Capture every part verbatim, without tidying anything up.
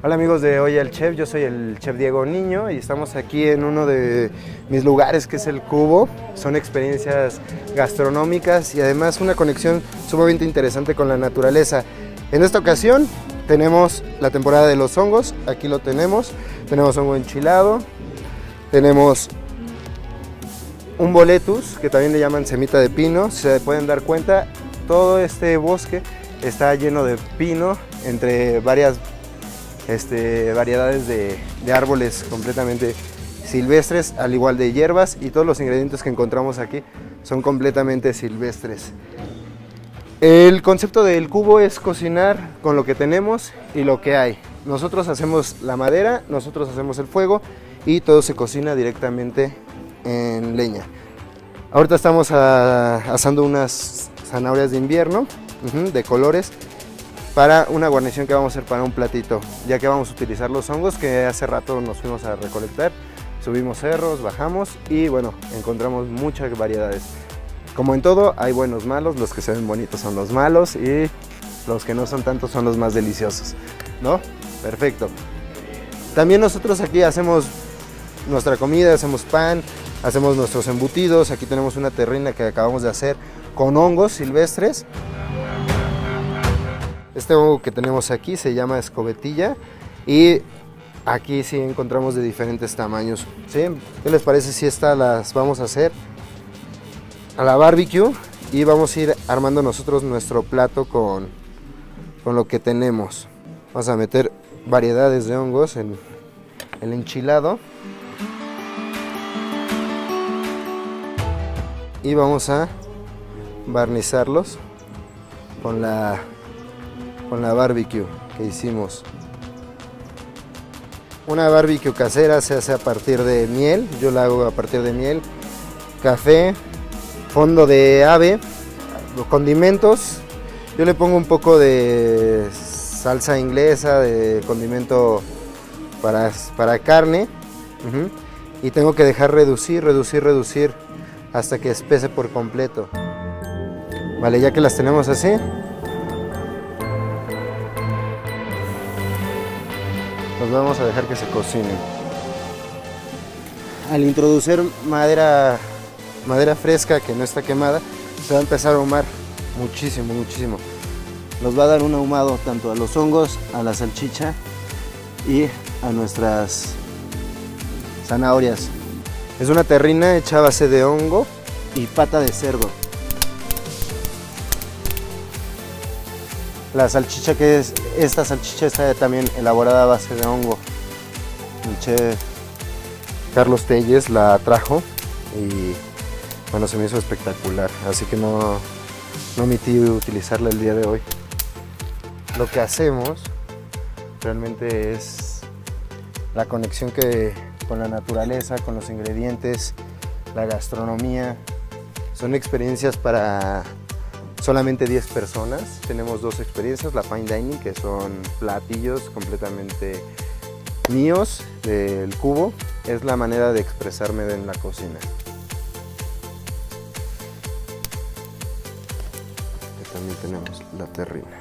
Hola amigos de Oye al Chef, yo soy el Chef Diego Niño y estamos aquí en uno de mis lugares que es el Cubo. Son experiencias gastronómicas y además una conexión sumamente interesante con la naturaleza. En esta ocasión tenemos la temporada de los hongos, aquí lo tenemos, tenemos hongo enchilado, tenemos un boletus que también le llaman semita de pino. Si se pueden dar cuenta, todo este bosque está lleno de pino entre varias Este, variedades de, de árboles completamente silvestres, al igual de hierbas, y todos los ingredientes que encontramos aquí son completamente silvestres. El concepto del cubo es cocinar con lo que tenemos y lo que hay. Nosotros hacemos la madera, nosotros hacemos el fuego y todo se cocina directamente en leña. Ahorita estamos a, asando unas zanahorias de invierno, uh-huh, de colores, para una guarnición que vamos a hacer para un platito, ya que vamos a utilizar los hongos que hace rato nos fuimos a recolectar. Subimos cerros, bajamos y bueno, encontramos muchas variedades. Como en todo, hay buenos, malos, los que se ven bonitos son los malos y los que no son tantos son los más deliciosos, ¿no? Perfecto. También nosotros aquí hacemos nuestra comida, hacemos pan, hacemos nuestros embutidos. Aquí tenemos una terrina que acabamos de hacer con hongos silvestres. Este hongo que tenemos aquí se llama escobetilla y aquí sí encontramos de diferentes tamaños, ¿sí? ¿Qué les parece si estas las vamos a hacer a la barbecue y vamos a ir armando nosotros nuestro plato con, con lo que tenemos? Vamos a meter variedades de hongos en el enchilado y vamos a barnizarlos con la con la barbecue que hicimos. Una barbecue casera se hace a partir de miel, yo la hago a partir de miel, café, fondo de ave, los condimentos. Yo le pongo un poco de salsa inglesa, de condimento para, para carne, uh-huh, y tengo que dejar reducir, reducir, reducir hasta que espese por completo. Vale, ya que las tenemos así, los vamos a dejar que se cocinen. Al introducir madera, madera fresca que no está quemada, se va a empezar a ahumar muchísimo, muchísimo. Nos va a dar un ahumado tanto a los hongos, a la salchicha y a nuestras zanahorias. Es una terrina hecha a base de hongo y pata de cerdo. La salchicha que es, esta salchicha está también elaborada a base de hongo. El chef Carlos Telles la trajo y bueno, se me hizo espectacular, así que no, no omití utilizarla el día de hoy. Lo que hacemos realmente es la conexión que, con la naturaleza, con los ingredientes, la gastronomía. Son experiencias para solamente diez personas. Tenemos dos experiencias, la Fine Dining, que son platillos completamente míos del cubo. Es la manera de expresarme en la cocina. Aquí también tenemos la terrina.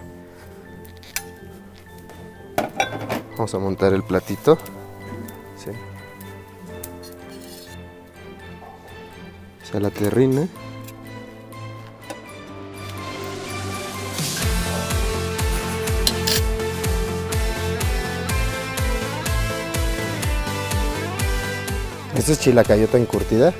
Vamos a montar el platito. ¿Sí? O sea, la terrina. Esto es chilacayota encurtida.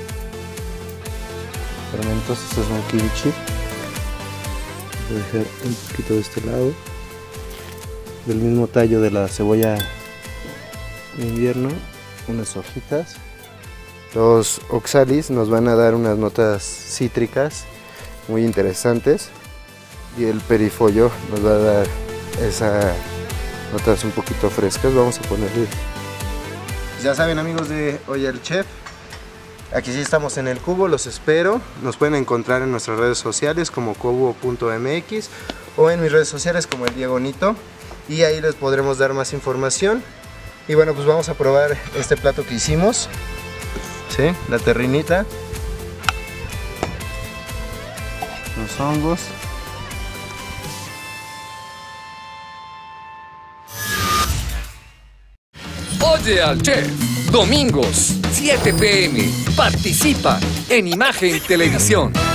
Fermentos, esto es un kimchi. Voy a dejar un poquito de este lado. Del mismo tallo de la cebolla de invierno, unas hojitas. Los oxalis nos van a dar unas notas cítricas muy interesantes. Y el perifollo nos va a dar esas notas un poquito frescas. Vamos a ponerle. Ya saben, amigos de Oye al Chef, aquí sí estamos en el Cubo, los espero. Nos pueden encontrar en nuestras redes sociales como cubo punto m x o en mis redes sociales como el Diego Nito, y ahí les podremos dar más información. Y bueno, pues vamos a probar este plato que hicimos, ¿sí? La terrinita, los hongos. Oye al Chef. Domingos, siete p m Participa en Imagen Televisión.